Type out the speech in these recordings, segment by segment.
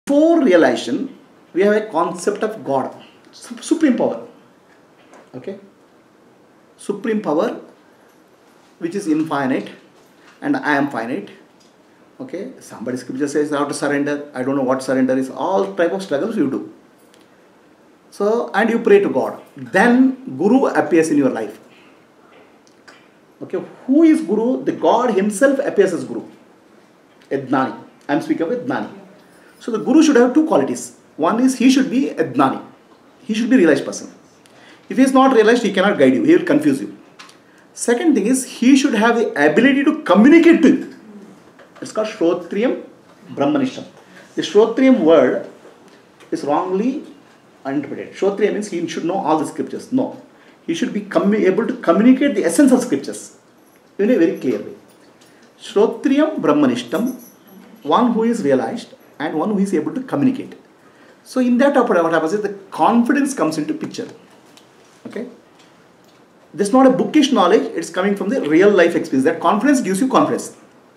before realization, we have a concept of God, supreme power. Okay? Supreme power, which is infinite, and I am finite. Okay? Somebody scripture says I have to surrender. I don't know what surrender is. All type of struggles you do. So, and you pray to God. Then Guru appears in your life. Okay? Who is Guru? The God himself appears as Guru. A Jnani. I am speaking of a Jnani. So the Guru should have two qualities. One is he should be a Jnani. He should be a realized person. If he is not realized, he cannot guide you. He will confuse you. Second thing is, he should have the ability to communicate to you. It's called Shrotriyam Brahmanishtam. The Shrotriyam word is wrongly interpreted. Shrotriya means he should know all the scriptures. No. He should be able to communicate the essence of scriptures in a very clear way. Shrotriyam Brahmanishtam, one who is realized and one who is able to communicate. So in that what happens is the confidence comes into picture. Okay? This is not a bookish knowledge, it's coming from the real life experience. That confidence gives you confidence.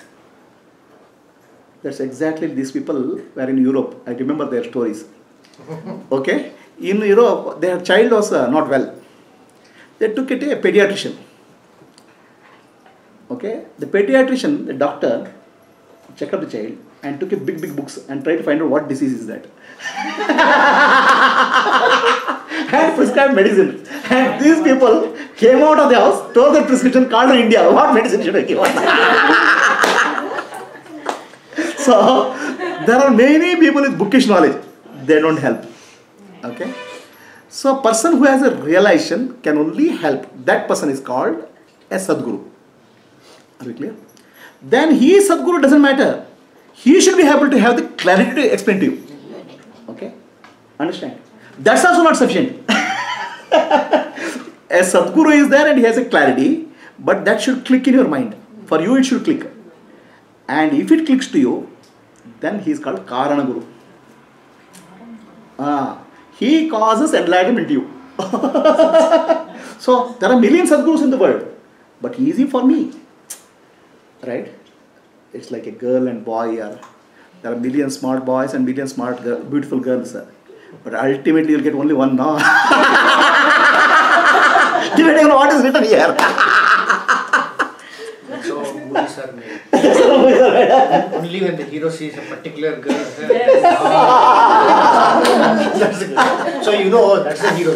That's exactly these people were in Europe. I remember their stories. Okay? In Europe, their child was not well. They took it to a pediatrician. Okay? The pediatrician, the doctor, checked up the child and took a big books and tried to find out what disease is that. And prescribed medicine. And these people came out of the house, tore the prescription, called in India. What medicine should I give? So, there are many people with bookish knowledge. They don't help. Okay? So, a person who has a realization can only help. That person is called a Sadguru. Are we clear? Then he is Sadguru, doesn't matter. He should be able to have the clarity to explain to you. Okay? Understand? That's also not sufficient. A Sadguru is there and he has a clarity, but that should click in your mind. For you it should click. And if it clicks to you, then he is called Karana Guru. He causes enlightenment to you. So, there are millions of Sadgurus in the world, but easy for me. Right? It's like a girl and boy. There are millions smart boys and millions smart beautiful girls. But ultimately you'll get only one now. Depending on what is written here. So, Gurus are made. Only when the hero sees a particular girl. So you know that's the hero.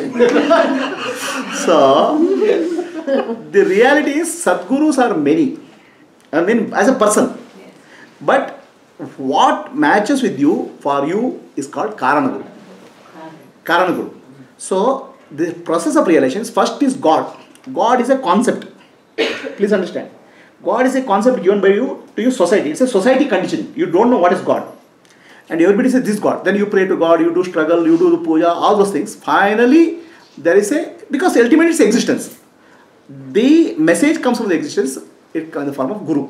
So, the reality is Sadgurus are many. I mean, as a person. But what matches with you, for you, is called Karanaguru. Karanaguru. So, the process of realization is, first is God. God is a concept. Please understand. God is a concept given by you to your society. It's a society condition. You don't know what is God. And everybody says this is God. Then you pray to God, you do struggle, you do the puja, all those things. Finally, there is because ultimately it's existence. The message comes from the existence, it comes in the form of Guru.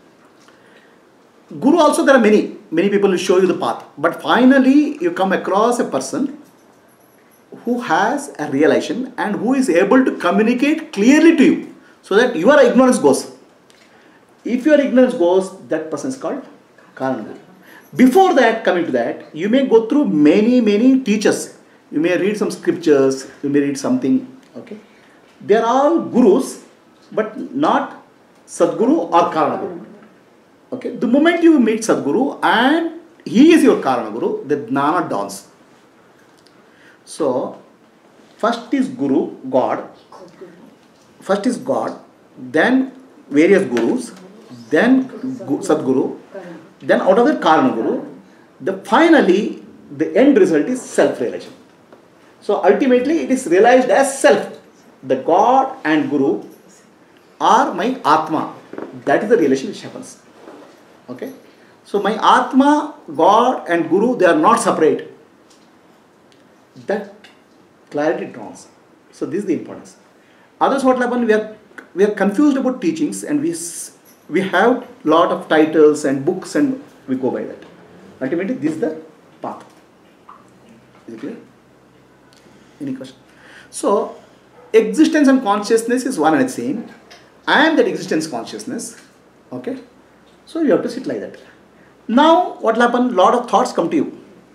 Guru also, there are many people will show you the path. But finally, you come across a person who has a realization and who is able to communicate clearly to you so that your ignorance goes. If your ignorance goes, that person is called Karanaguru. Before that, coming to that, you may go through many teachers. You may read some scriptures, you may read something. Okay, they are all gurus, but not Sadguru or Karanaguru. Okay, the moment you meet Sadguru and he is your Karanaguru, the Jnana dawns. So, first is Guru, God. First is God, then various gurus, then Sadguru, then out of the Karanaguru, finally the end result is self-realization. So ultimately it is realized as self. The God and Guru are my Atma. That is the relation which happens. Okay. So my Atma, God and Guru, they are not separate. That clarity dawns. So this is the importance. Others, what happens, we are confused about teachings and we have lot of titles and books and we go by that. Ultimately, this is the path. Is it clear? Any question? So, existence and consciousness is one and the same. I am that existence consciousness. Okay? So, you have to sit like that. Now, what will happen? Lot of thoughts come to you.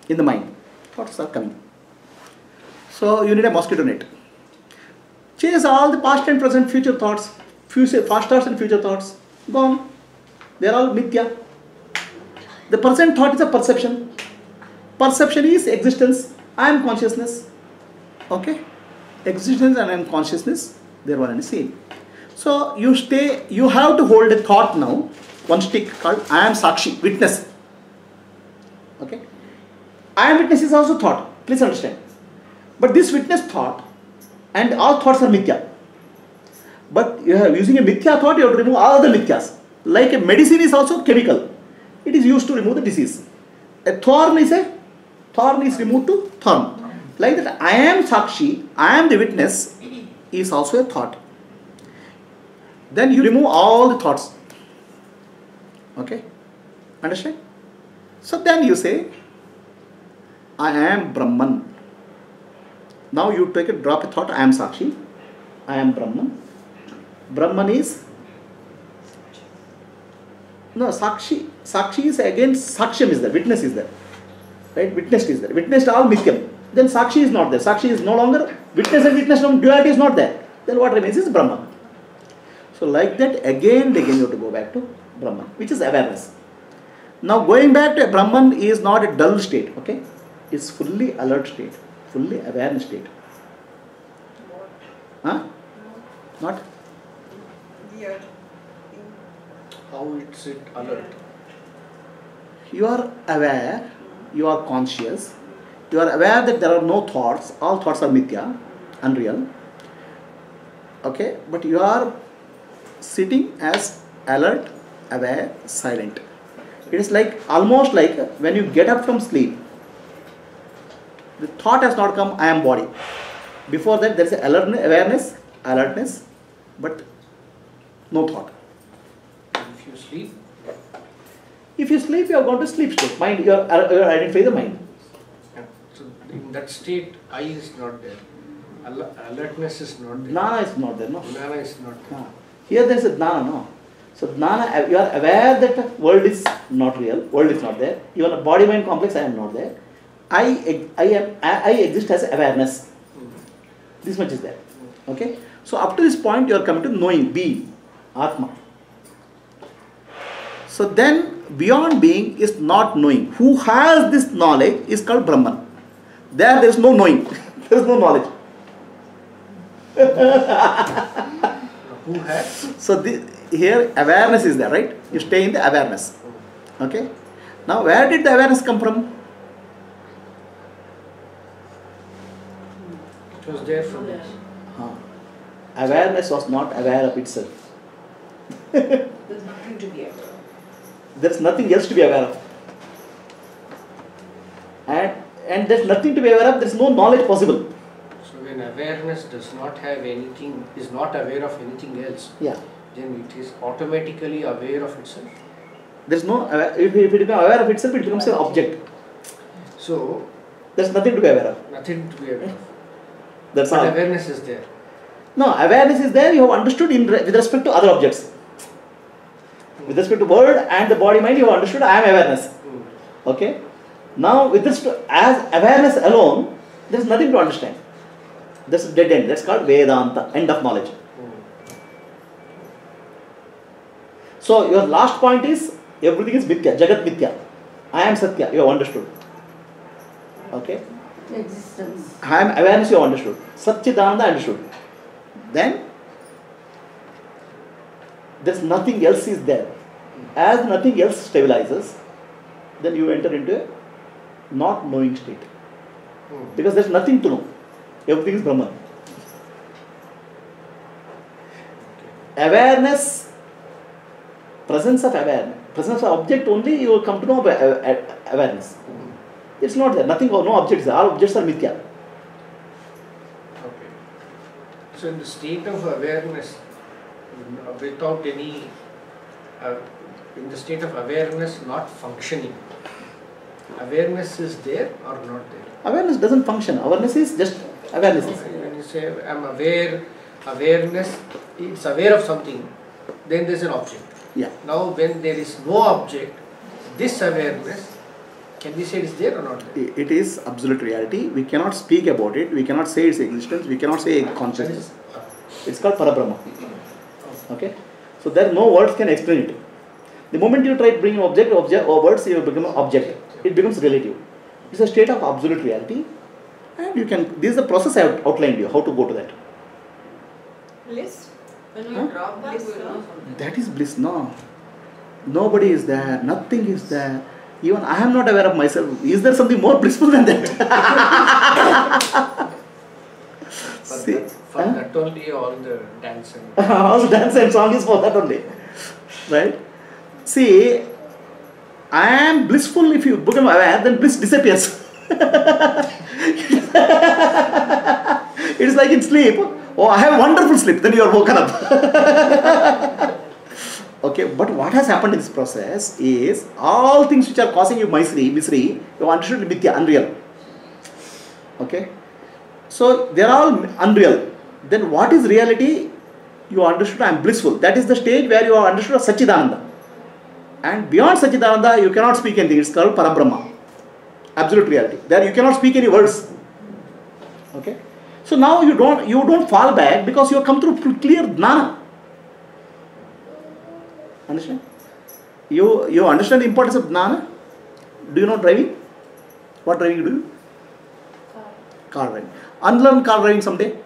in the mind. Thoughts are coming. So you need a mosquito net. Chase all the past and present future thoughts, past thoughts and future thoughts. Gone. They are all mithya. The present thought is a perception. Perception is existence. I am consciousness. Okay? Existence and I am consciousness, they are one and the same. So you have to hold a thought now, one stick called I am Sakshi, witness. Okay? I am witness is also thought. Please understand. But this witness thought and all thoughts are mithya. But you are using a mithya thought, you have to remove all the mithyas. Like a medicine is also chemical. It is used to remove the disease. A thorn is removed to thorn. Like that, I am Sakshi, I am the witness is also a thought. Then you remove all the thoughts. Okay? Understand? So then you say, I am Brahman. Now you take a drop a thought, I am Sakshi, I am Brahman. Brahman is, no, Sakshi. Sakshi is again, Sakshyam is there, witness is there. Right? Witnessed is there. Witnessed all mithyam. Then Sakshi is not there. Sakshi is no longer, witness and witness duality is not there. Then what remains is Brahman. So like that, again and again you have to go back to Brahman, which is awareness. Now going back to Brahman is not a dull state, okay? It's fully alert state, fully awareness state. Huh? Not? How is it alert? You are aware, you are conscious, you are aware that there are no thoughts, all thoughts are mithya, unreal. Okay, but you are sitting as alert, aware, silent. It is like, almost like when you get up from sleep, the thought has not come, I am body. Before that there is awareness, alertness, but no thought. If you sleep? If you sleep, you are going to sleep state. Mind, you are identify the mind. So in that state, I is not there. Alertness is not there. Jnana is not there, no? Jnana is not there. Here there is a jnana, no? So jnana, you are aware that world is not real, world is not there. Even a body-mind complex, I am not there. I exist as awareness. This much is there. Okay? So up to this point, you are coming to knowing, being, Atma. So then, beyond being is not knowing. Who has this knowledge is called Brahman. There is no knowing. There is no knowledge. Who has? So here awareness is there, right? You stay in the awareness. Okay? Now where did the awareness come from? It was there from us. Awareness was not aware of itself. There's nothing to be aware of. There is nothing else to be aware of. And there is nothing to be aware of, there is no knowledge possible. So when awareness does not have anything, is not aware of anything else, Yeah. then it is automatically aware of itself. There is no, if it becomes aware of itself, it becomes an object. So, There is nothing to be aware of. nothing to be aware of. That's But all. awareness is there. No, awareness is there, you have understood with respect to other objects. With respect to world and the body mind, you have understood I am awareness. Okay? Now, with this, as awareness alone, there is nothing to understand. That's a dead end. That's called Vedanta, end of knowledge. So, your last point is everything is Mithya, Jagat Mithya. I am Satya, you have understood. Okay? Existence. I am awareness, you have understood. Satchidananda understood. Then, there's nothing else is there. As nothing else stabilizes, then you enter into a not knowing state. Because there's nothing to know. Everything is Brahman. Awareness, presence of awareness, presence of object only, you will come to know awareness. It's not there. Nothing, no objects there. All objects are mithya. Okay. So in the state of awareness, without any, in the state of awareness not functioning, awareness is there or not there? Awareness doesn't function. Awareness is just awareness. When you say I'm aware, awareness, it's aware of something, then there's an object. Yeah. Now when there is no object, this awareness Can we say it's there or not there? It is absolute reality. We cannot speak about it. We cannot say its existence. We cannot say consciousness. It's called Parabrahma. Okay? So there no words can explain it. The moment you try to bring object or words, you become an object. It becomes relative. It's a state of absolute reality. And you can, this is the process I have outlined you, how to go to that. Bliss? When we Huh? drop back, we will know something. That is bliss, no. Nobody is there, nothing is there. Even I am not aware of myself. Is there something more blissful than that? See, For that only all the dance and all the dance and song is for that only. Right? See, I am blissful. If you become aware, then bliss disappears. It is like in sleep. Oh, I have wonderful sleep. Then you are woken up. Okay, but what has happened in this process is all things which are causing you misery, you understood mithya, unreal. Okay, so they are all unreal. Then what is reality? You understood I am blissful. That is the stage where you are understood Satchidananda. And beyond Satchidananda, you cannot speak anything. It's called Parabrahma. Absolute reality. There you cannot speak any words. Okay. So now you don't fall back because you have come through clear jnana. Understand? You understand the importance of jnana? Do you know driving? What driving you do? Car driving. Unlearn car driving someday.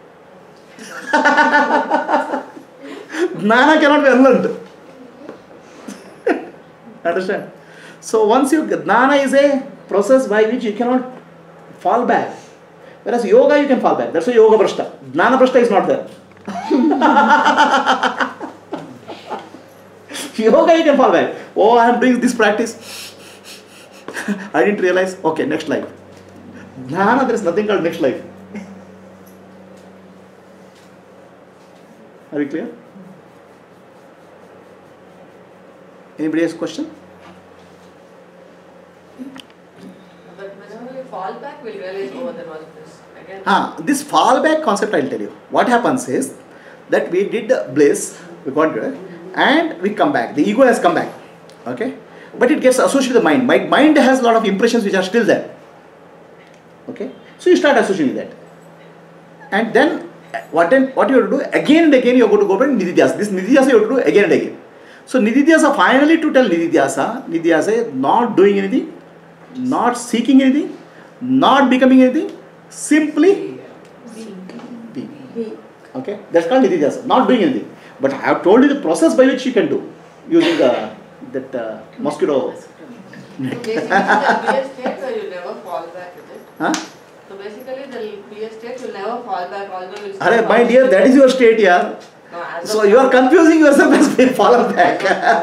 Jnana cannot be unlearned. Understand? So once you, jnana is a process by which you cannot fall back. Whereas yoga you can fall back. That's why yoga prashta. Jnana prashta is not there. Yoga you can fall back. Oh, I am doing this practice. I didn't realize. Okay, next life. Jnana, there is nothing called next life. Are we clear? Anybody has a question? But whenever we fall back, we'll realize, oh, there was this. Again, This fallback concept I will tell you. What happens is that we did bliss, we got it, and we come back. The ego has come back. Okay? But it gets associated with the mind. My mind has a lot of impressions which are still there. Okay? So you start associating with that. And then what you have to do, again and again you are going to go back to Nididhyasa. This Nididhyasa you have to do again and again. So Nididhyasa, finally to tell Nididhyasa is not doing anything, not seeking anything, not becoming anything, simply being. Okay? That's called Nididhyasa, not doing anything. But I have told you the process by which you can do using that mosquito. so basically, there'll be a state where you never fall back with it. Huh? So basically, there'll be a state you'll never fall back, although you'll still Arey, fall my back. dear, that is your state here. No, as So of you are now- confusing yourself as being fallen back.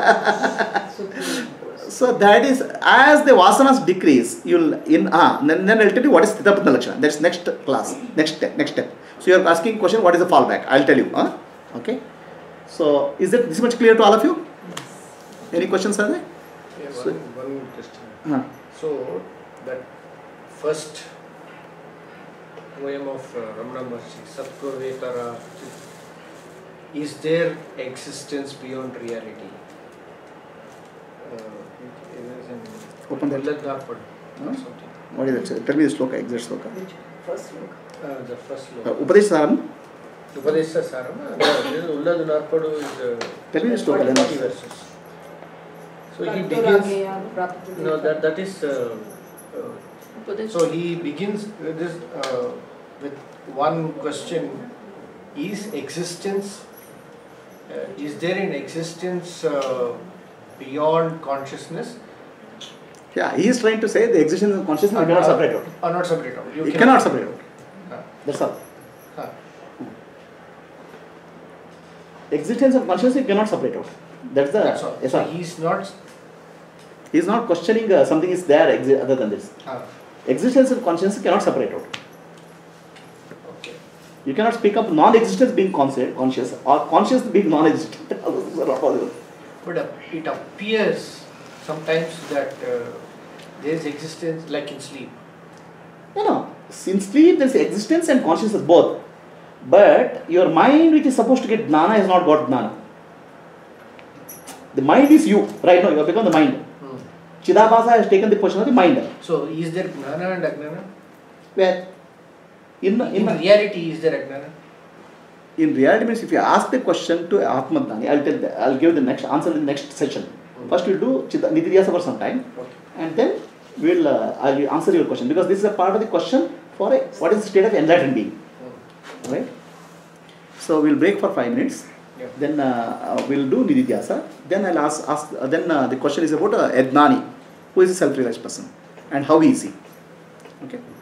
So that is, as the vasanas decrease, you'll then I'll tell you what is Sthita Prajna Lakshana. That's next class, next step. So you are asking question, what is the fallback? I'll tell you. Okay. So is it this much clear to all of you? Any questions are there? Yeah, So- one question. So that first poem of Ramana Maharshi, Sattva Vetara, is there existence beyond reality? It is in Open that. Ulladnarpadu Huh? or something. What is it? Tell me the sloka, exact sloka. Which first look? The first sloka. Upadesharam. Upadesha Sarama, Ulladnarpadu is Tell me the sloka, 40 then. verses. So he begins. No, that is. So he begins with this with one question: is existence? Is there an existence beyond consciousness? Yeah, he is trying to say the existence of consciousness you cannot separate out. Or not separate out. You cannot separate out. Huh. That's all. Huh. Existence of consciousness you cannot separate out. That's the That's all. yes, So sir. He is not questioning something is there other than this. Existence of consciousness cannot separate out. Okay. You cannot speak of non-existence being conscious or conscious being non-existent. All those things are not possible. But it appears sometimes that there is existence like in sleep. No. In sleep there is existence and consciousness both. But your mind which is supposed to get jnana has not got jnana. The mind is you. Right now you have become the mind. Chidabhasa has taken the position of the mind. So is there Gnana and Ajnana? Where? In reality, is there Ajnana? In reality means if you ask the question to Atmadani, I'll give the next answer in the next session. First we'll do Nididhyasa for some time, Okay. and then I'll answer your question, because this is a part of the question for what is the state of enlightened being, right? So we'll break for 5 minutes. Yeah. Then we'll do Nididhyasa. Then I'll ask then the question is about Adnani, who is a self-realized person, and how he is he. Okay.